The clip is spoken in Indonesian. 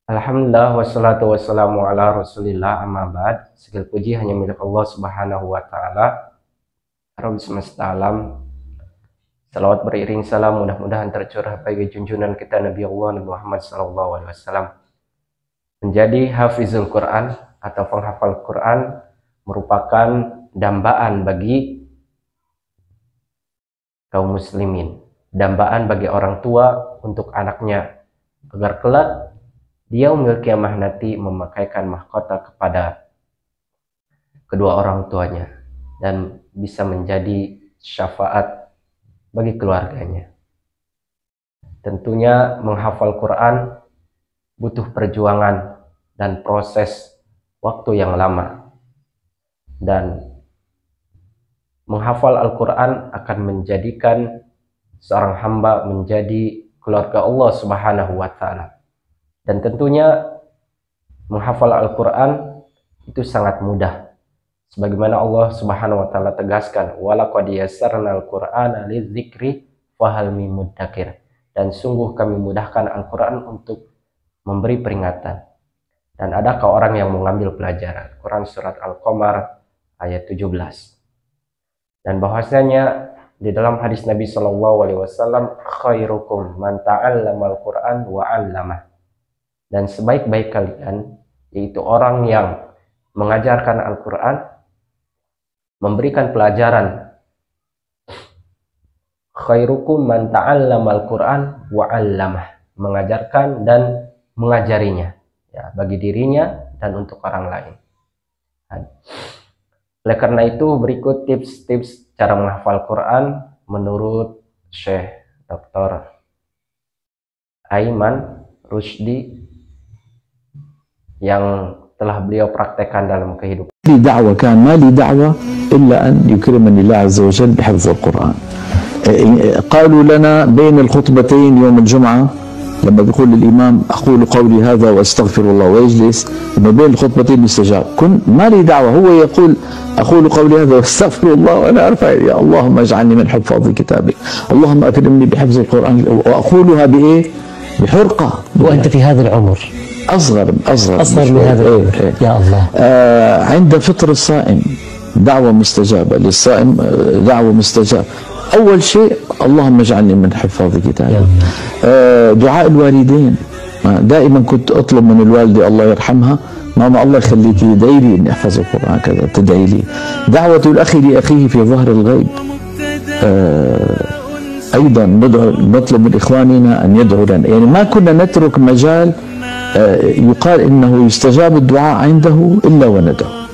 Alhamdulillah wassalatu wassalamu ala rasulillah amma ba'd. Segala puji hanya milik Allah subhanahu wa ta'ala, Rabb semesta alam. Salawat beriring salam mudah-mudahan tercurah bagi junjungan kita Nabi Allah Nabi Muhammad SAW. Menjadi hafizul Quran atau penghafal Quran merupakan dambaan bagi kaum muslimin, dambaan bagi orang tua untuk anaknya agar kelak dia memiliki amanah nanti memakaikan mahkota kepada kedua orang tuanya dan bisa menjadi syafaat bagi keluarganya. Tentunya menghafal Quran butuh perjuangan dan proses waktu yang lama, dan menghafal Al-Quran akan menjadikan seorang hamba menjadi keluarga Allah Subhanahu wa ta'ala. Dan tentunya menghafal Al-Quran itu sangat mudah, sebagaimana Allah Subhanahu wa ta'ala tegaskan, walaqad yassarnal Qur'ana lidzikri fahal mim muddakir, dan sungguh kami mudahkan Al-Quran untuk memberi peringatan, dan adakah orang yang mengambil pelajaran. Quran surat Al-Qamar ayat 17. Dan bahwasanya di dalam hadis Nabi SAW, khairukum man ta'allamal Qur'an wa 'allamah, dan sebaik-baik kalian yaitu orang yang mengajarkan Al-Quran, memberikan pelajaran. Khairukum man ta'allamal Quran wa 'allamah, mengajarkan dan mengajarinya, ya, bagi dirinya dan untuk orang lain. Oleh karena itu berikut tips-tips cara menghafal Quran menurut Syekh Dr. Aiman Rusdi yang telah beliau praktekkan dalam kehidupan. لي دعوة كان ما لي دعوة إلا أن يكرمني الله عز وجل بحفظ القرآن. قالوا لنا بين الخطبتين يوم الجمعة لما بيقول الإمام أقول قولي هذا وأستغفر الله ويجلس، لما بين الخطبتين يستجاب. كن ما لي دعوة، هو يقول أقول قولي هذا وأستغفر الله وأنا أرفع يا اللهم اجعلني من حفاظ كتابك، اللهم أكرمني بحفظ القرآن، وأقولها بإيه؟ بحرقة. وأنت في هذا العمر أصغر من هذا العمر. يا الله. عند فطر الصائم دعوة مستجابة للصائم، دعوة مستجابة. أول شيء اللهم اجعلني من حفاظ كتابك. دعاء الوالدين، دائما كنت أطلب من الوالدة الله يرحمها، ماما الله يخليكي ادعي لي إني أحفظ القرآن كذا، تدعي لي. دعوة الأخ لأخيه في ظهر الغيب، أيضا نطلب من إخواننا أن يدعوا لنا، يعني ما كنا نترك مجال يقال إنه يستجاب الدعاء عنده إلا وندعو.